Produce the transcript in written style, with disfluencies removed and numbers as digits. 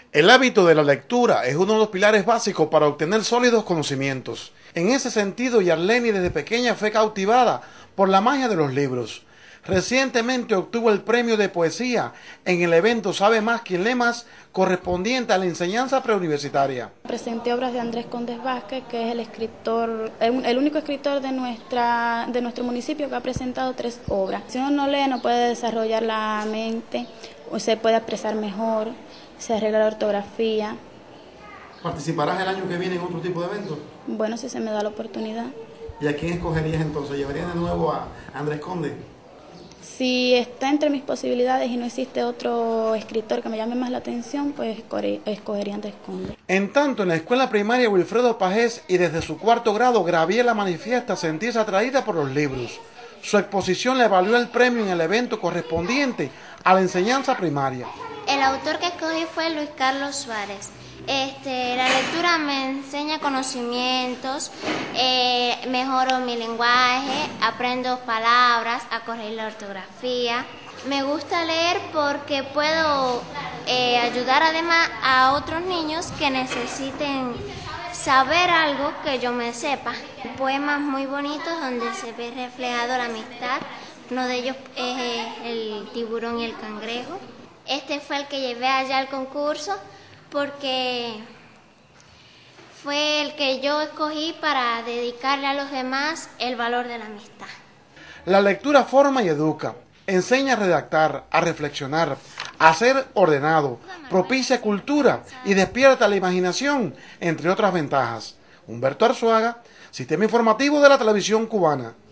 El hábito de la lectura es uno de los pilares básicos para obtener sólidos conocimientos. En ese sentido, Yarleni desde pequeña fue cautivada por la magia de los libros. Recientemente obtuvo el premio de poesía en el evento Sabe Más Quien Lee Más, correspondiente a la enseñanza preuniversitaria. Presenté obras de Andrés Condes Vázquez, que es el único escritor de nuestro municipio que ha presentado 3 obras. Si uno no lee, no puede desarrollar la mente, o se puede expresar mejor, se arregla la ortografía. ¿Participarás el año que viene en otro tipo de eventos? Bueno, si se me da la oportunidad. ¿Y a quién escogerías entonces? ¿Llevarías de nuevo a Andrés Condes? Si está entre mis posibilidades y no existe otro escritor que me llame más la atención, pues escogería Andrés Condes. En tanto, en la escuela primaria Wilfredo Pajés y desde su 4º grado, Graviela manifiesta sentirse atraída por los libros. Su exposición le valió el premio en el evento correspondiente a la enseñanza primaria. El autor que escogí fue Luis Carlos Suárez. La lectura me enseña conocimientos, mejoro mi lenguaje, aprendo palabras, a corregir la ortografía. Me gusta leer porque puedo ayudar además a otros niños que necesiten saber algo que yo me sepa. Poemas muy bonitos donde se ve reflejado la amistad. Uno de ellos es el tiburón y el cangrejo. Este fue el que llevé allá al concurso porque fue el que yo escogí para dedicarle a los demás el valor de la amistad. La lectura forma y educa, enseña a redactar, a reflexionar, a ser ordenado, propicia cultura y despierta la imaginación, entre otras ventajas. Humberto Arzuaga, Sistema Informativo de la Televisión Cubana.